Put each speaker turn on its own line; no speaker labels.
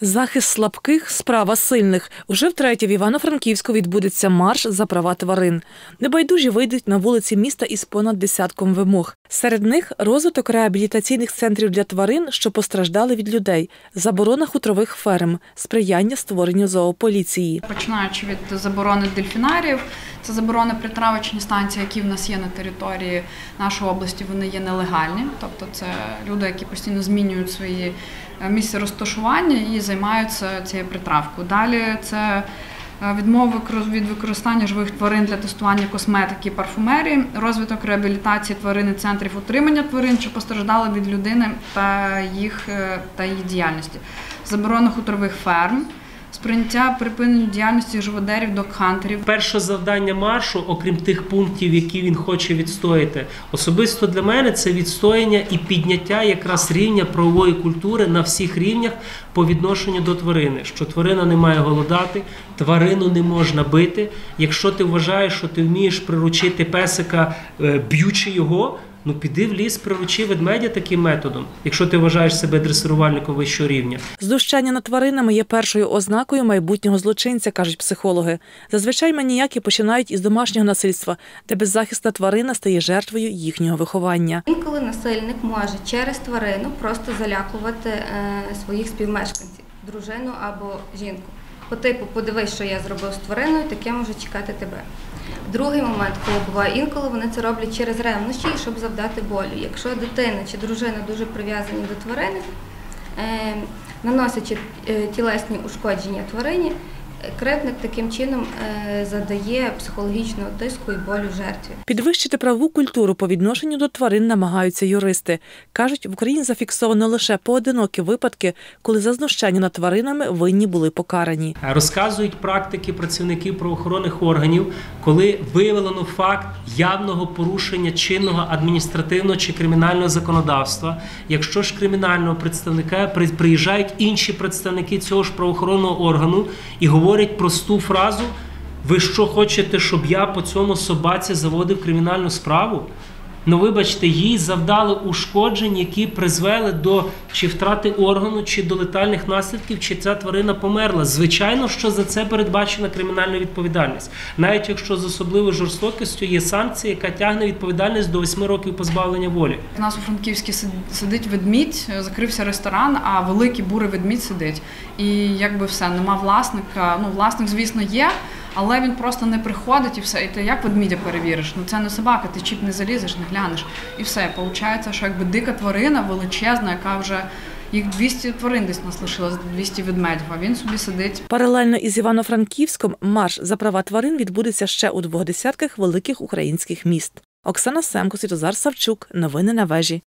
Захист слабких – справа сильних. Уже втретє в Івано-Франківську відбудеться марш за права тварин. Небайдужі вийдуть на вулиці міста із понад десятком вимог. Серед них – розвиток реабілітаційних центрів для тварин, що постраждали від людей, заборона хутрових ферм, сприяння створенню зоополіції.
Починаючи від заборони дельфінаріїв, це заборони при травочній станції, які в нас є на території нашої області, вони є нелегальні. Тобто це люди, які постійно змінюють свої місця розташування і займаються цією притравкою. Далі це відмова від використання живих тварин для тестування косметики і парфумерії, розвиток реабілітації тварин і центрів утримання тварин, що постраждали від людини та її діяльності, заборона хутрових ферм, сприйняття припинення діяльності живодерів, догхантерів.
Перше завдання маршу, окрім тих пунктів, які він хоче відстояти, особисто для мене це відстояння і підняття якраз рівня правової культури на всіх рівнях по відношенню до тварини. Що тварина не має голодати, тварину не можна бити. Якщо ти вважаєш, що ти вмієш приручити песика, б'ючи його, ну піди в ліс, приручи ведмедя таким методом, якщо ти вважаєш себе дресирувальником вищого рівня.
Знущання над тваринами є першою ознакою майбутнього злочинця, кажуть психологи. Зазвичай маніяки починають із домашнього насильства, де беззахисна тварина стає жертвою їхнього виховання.
Інколи насильник може через тварину просто залякувати своїх співмешканців, дружину або жінку. По типу, подивись, що я зробив з твариною, таке може чекати тебе. Другий момент, коли буває, інколи вони це роблять через ревнощі, щоб завдати болю. Якщо дитина чи дружина дуже прив'язані до тварини, наносячи тілесні ушкодження тварині, кривдник таким чином задає психологічного тиску і болю жертві.
Підвищити правову культуру по відношенню до тварин намагаються юристи. Кажуть, в Україні зафіксовано лише поодинокі випадки, коли за знущання над тваринами винні були покарані.
Розказують практики працівників правоохоронних органів, коли виявлено факт явного порушення чинного адміністративного чи кримінального законодавства. Якщо ж кримінального представника приїжджають інші представники цього ж правоохоронного органу і говорять просту фразу: ви що, хочете, щоб я по цьому собаці заводив кримінальну справу? Ну, вибачте, їй завдали ушкоджень, які призвели до чи втрати органу, чи до летальних наслідків, чи ця тварина померла. Звичайно, що за це передбачена кримінальна відповідальність. Навіть якщо з особливою жорстокістю є санкція, яка тягне відповідальність до 8 років позбавлення волі.
У нас у Франківській сидить ведмідь, закрився ресторан, а великий бурий ведмідь сидить. І якби все, нема власника. Ну, власник, звісно, є, але він просто не приходить і все. І ти як ведмідя перевіриш? Ну це не собака, ти чіп не залізеш, не глянеш. І все. Получається, що якби дика тварина величезна, яка вже їх 200 тварин десь нас лишилось, 200 ведмедів, а він собі сидить.
Паралельно із Івано-Франківськом марш за права тварин відбудеться ще у 2 десятках великих українських міст. Оксана Семко, Святозар Савчук. Новини на вежі.